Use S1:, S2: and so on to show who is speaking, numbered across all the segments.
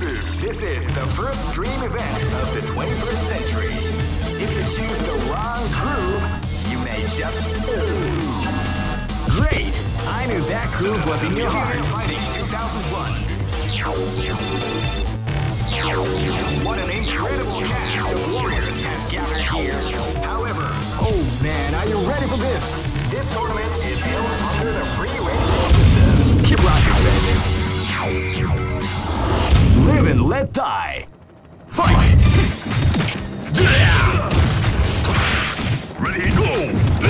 S1: This is the first dream event of the 21st century. If you choose the wrong groove, you may just lose. Great! I knew that groove was in your heart. Fighting 2001. What an incredible cast of warriors has gathered here. However, oh man, are you ready for this? This tournament is held under the free ratio system. Keep rocking, baby. Live and let die. Fight!
S2: Ready, go!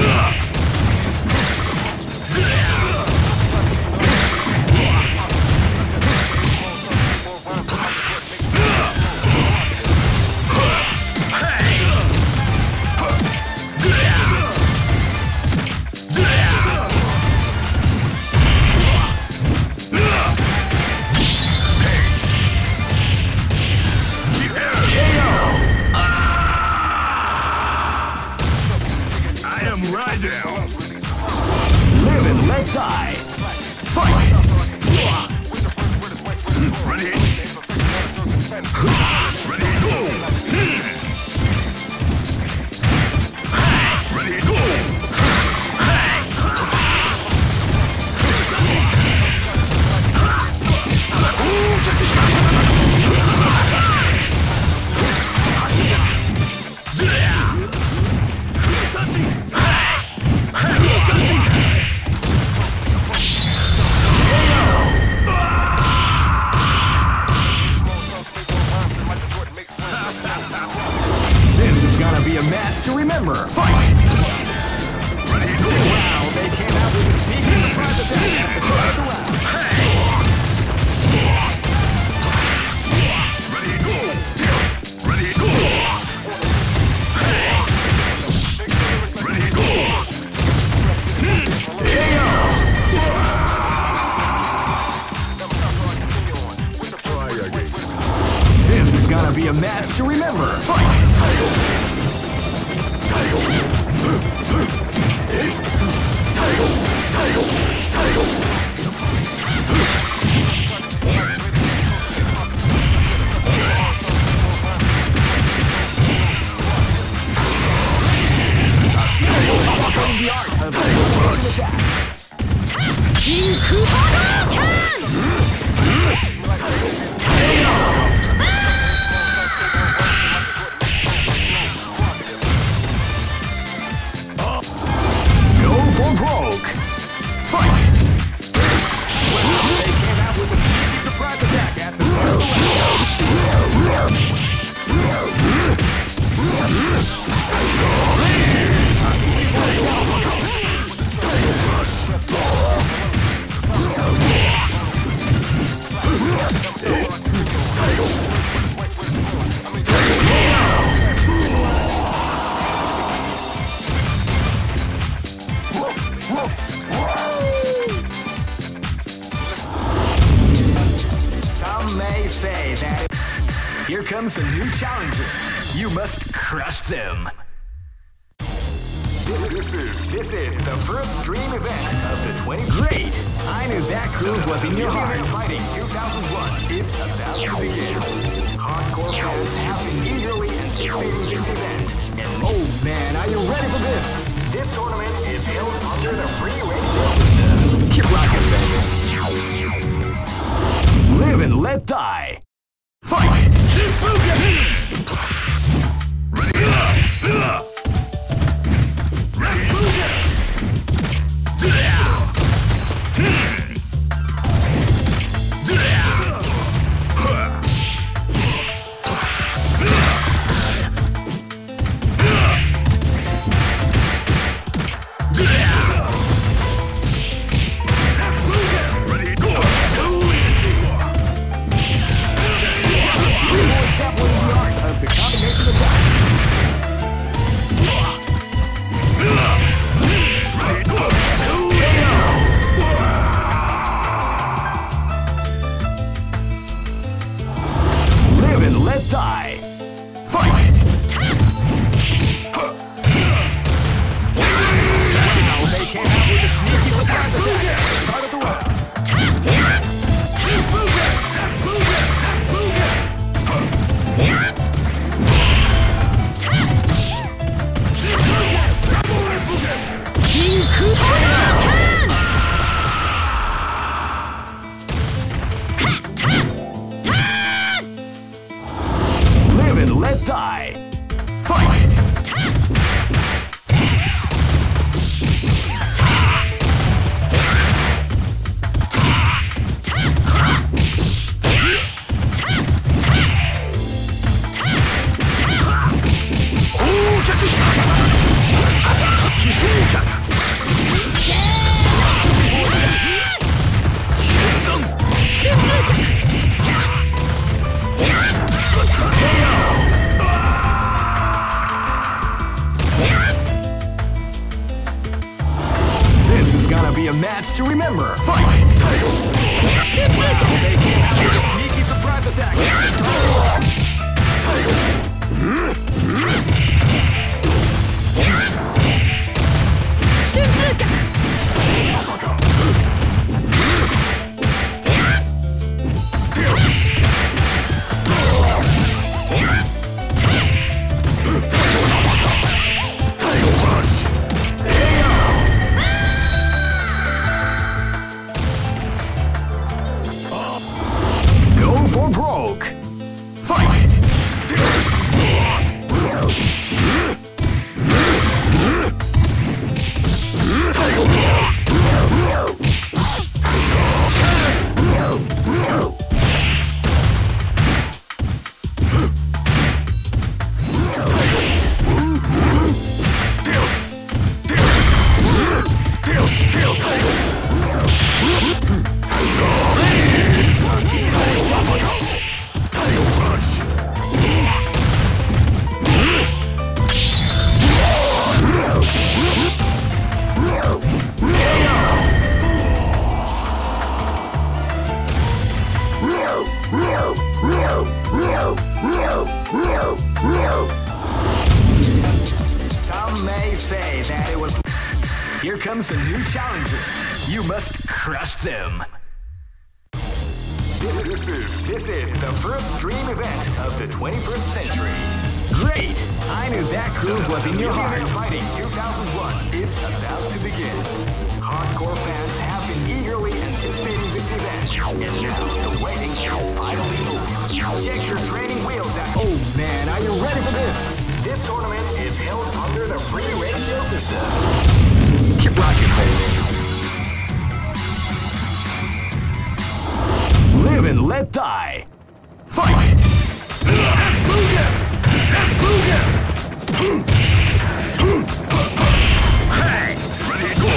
S1: Live and let die. Fight!
S2: Ready? Ready, go! Ready, go!
S1: This is gonna be a match to remember. Fight!
S2: Ready, go!
S1: Wow, they came out with a peek in the private back at the start of the round.
S2: Ready, go! Ready, go! Ready, go!
S1: This is gonna be a match to remember. Fight! The art of the attack. Go for broke. Fight! Well, they came out with a sneaky surprise attack at the start of the Some may say that here comes a new challenger. You must crush them. This is the first dream event of the 20. Great! I knew that groove was in your heart. Fighting 2001 is about to begin. Hardcore fans have been eagerly anticipating this event. And oh man, are you ready for this? This tournament is held under the free ratio system. Keep rocking, baby. Live and let die. Fight!
S2: Ready,
S1: The art of the combination attack. hammer. Fight! Sneaky surprise attack. Go for broke. Fight! Some may say that it was. Here comes a new challenger. You must crush them. This is the first dream event of the 21st century. Great! I knew that groove was in your heart. Fighting 2001 is about to begin. Hardcore fans have been eagerly anticipating this event, and now the waiting is finally over. Check your training wheels out. Oh man, are you ready for this? This tournament is held under the free ratio system. Keep rocking, baby. Live and let die. Fight!
S2: Hey! Ready, go!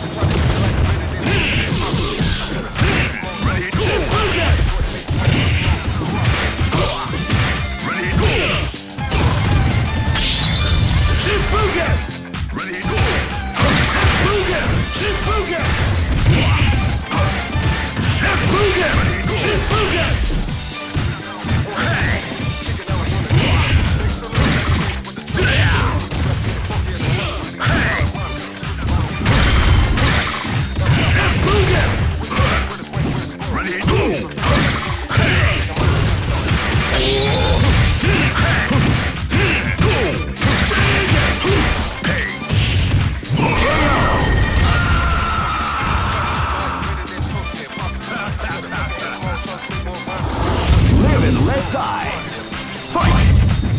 S2: Ready, go! Ready, go! Shifugen! Ready, go! Shifugen! Shifugen! Shifugen! Hey! Ready, go!
S1: Live and let die. Fight!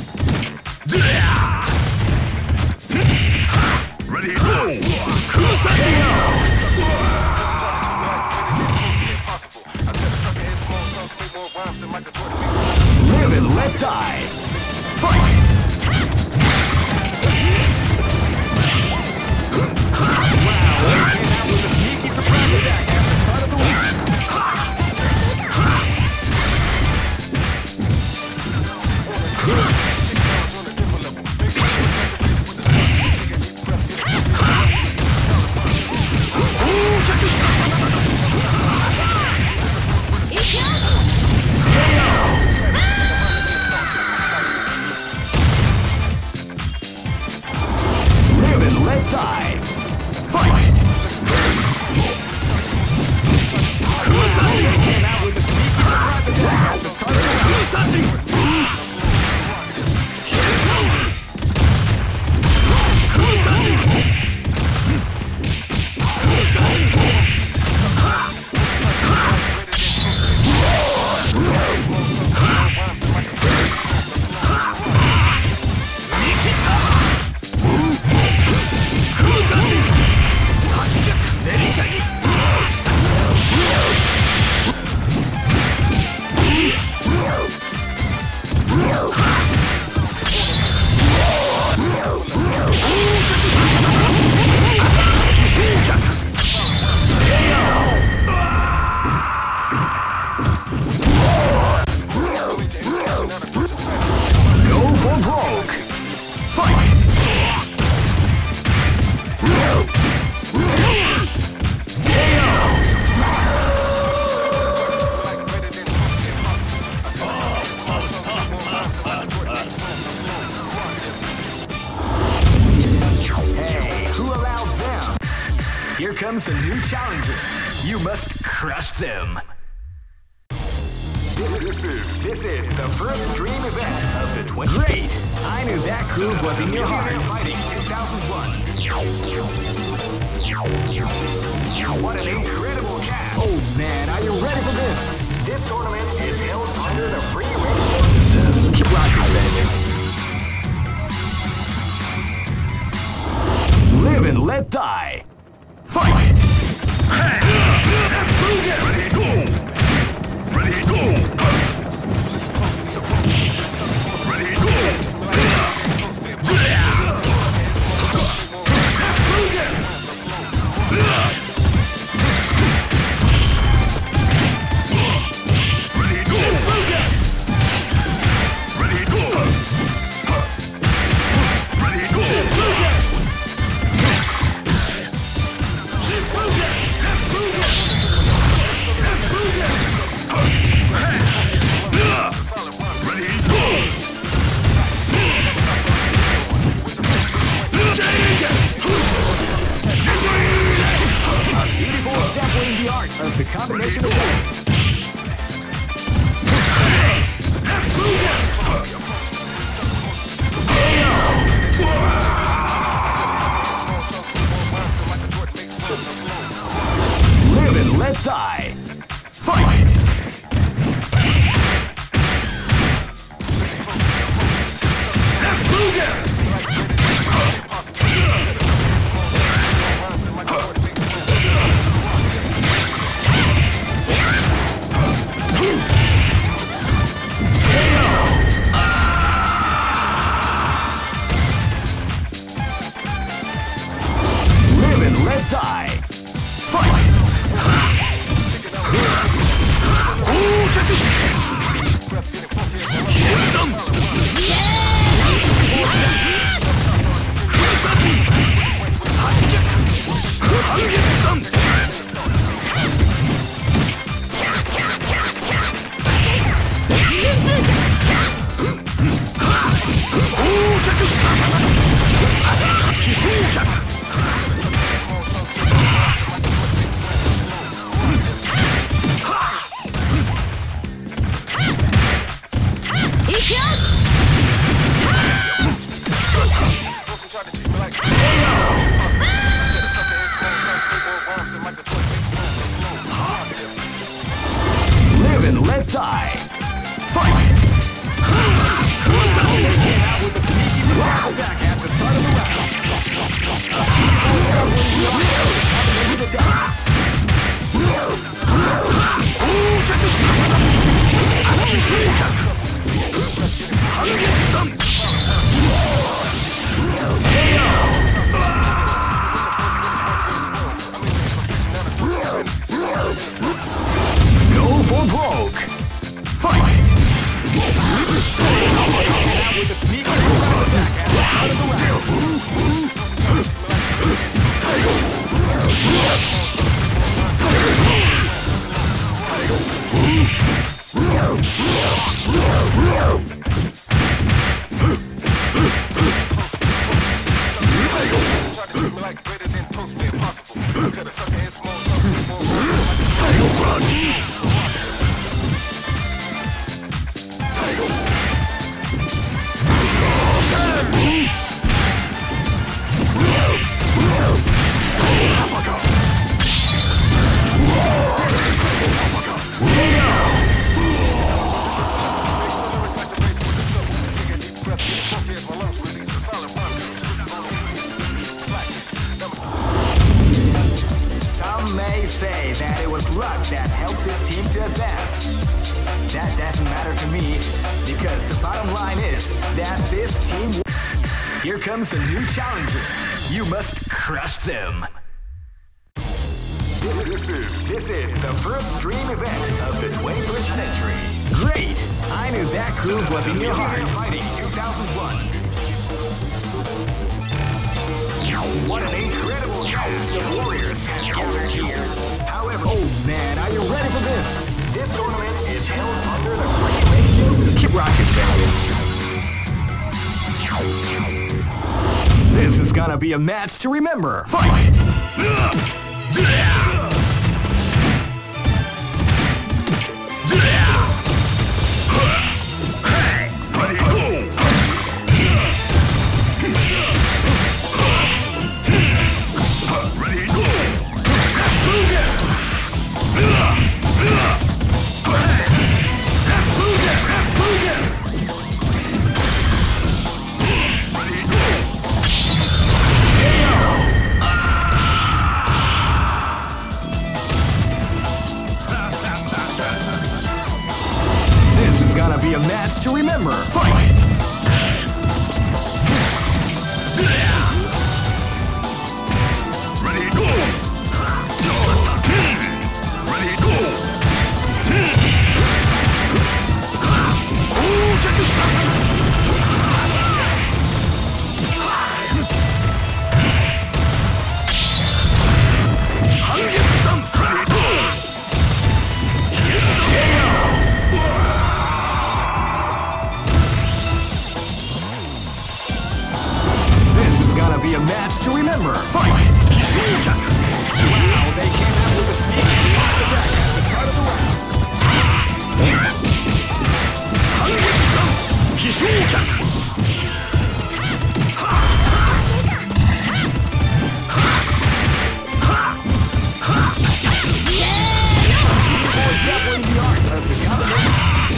S2: Ready, go!
S1: Live and let die. Fight! Live and let die. Fight! Here comes a new challenger. You must crush them. This is the first dream event of the 20. Great! I knew that groove was in your heart. Fighting 2001. What an incredible cast! Oh man, are you ready for this? This tournament is held under the free ratio system. Keep rocking, baby. Live and let die. Fight!
S2: Ready, go! Ready, go! Ready, go!
S1: The art of the combination of live and let die. Fight! Live and let die. Fight! Live and let die. Fight! Back at the start of the round. Go for broke. Fight! Some may say that it was luck that helped this team to advance. That doesn't matter to me, because the bottom line is that this team... Here comes a new challenger. You must crush them. This is the first dream event of the 21st century. Great! I knew that groove was in your heart. Fighting 2001. What an incredible cast of warriors has gathered here. However, oh man, are you ready for this? This tournament is held under the free ratio system. Keep rocking, baby. This is gonna be a match to remember. Fight! Be a match to remember. Fight!
S2: Ready, go! Ready, go!
S1: Be a match to remember. Fight! Wow, they came out with a big attack at the start of the round. Definitely the art of the combination.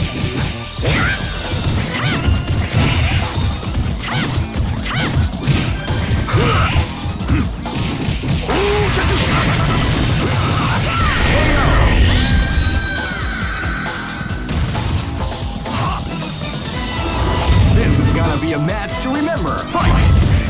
S1: This is gonna be a match to remember. Fight!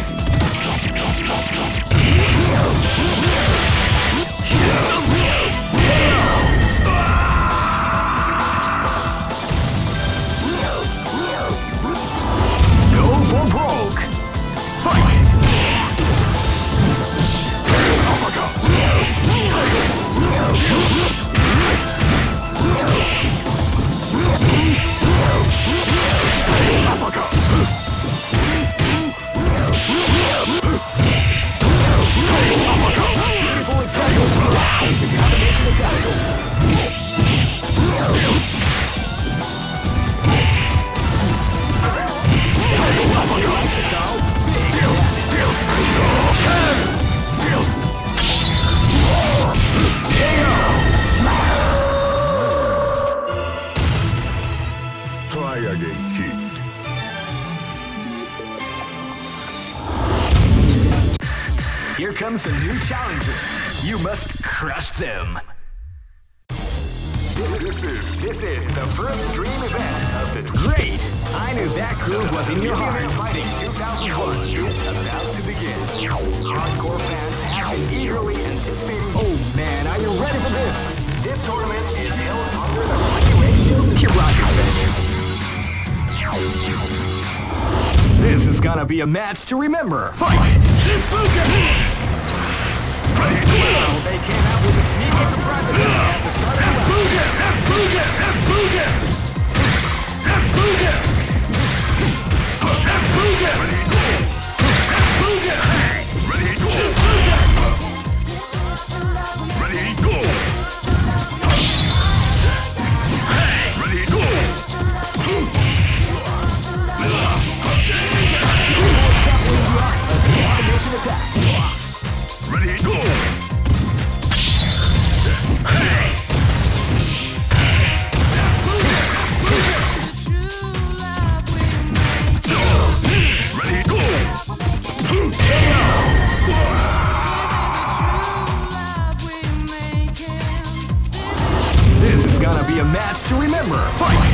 S1: Go for broke. Fight!
S2: Try again, kid.
S1: Here comes a new challenger. You must crush them. This is the first dream event of the Great! I knew that groove was in your heart. Fighting 2001 is about to begin. Hardcore fans have been eagerly anticipating. Oh man, are you ready for this? This tournament is held under the regulations. Keep rocking, baby. This is gonna be a match to remember. Fight! Shifuka! Well, they came out with a sneak at the private at the start of the
S2: Ready, go! Ready, go! Ready, go! Ready, go!
S1: This is gonna be a match to remember. Fight!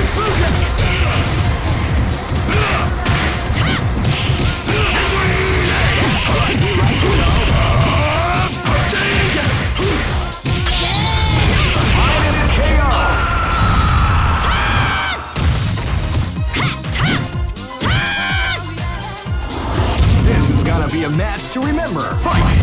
S1: This is gonna be a match to remember. Fight!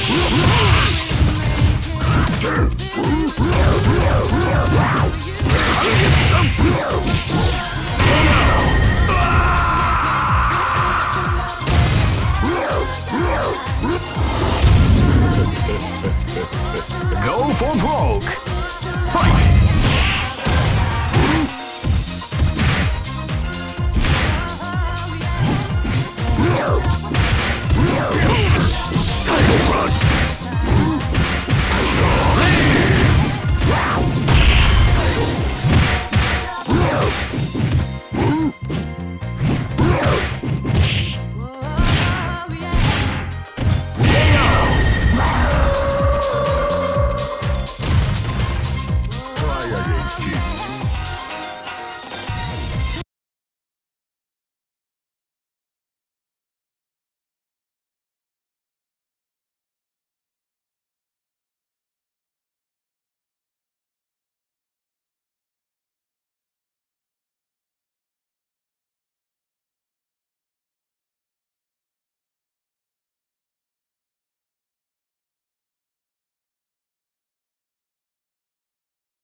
S1: Go for broke. Fight.
S2: Title Crush.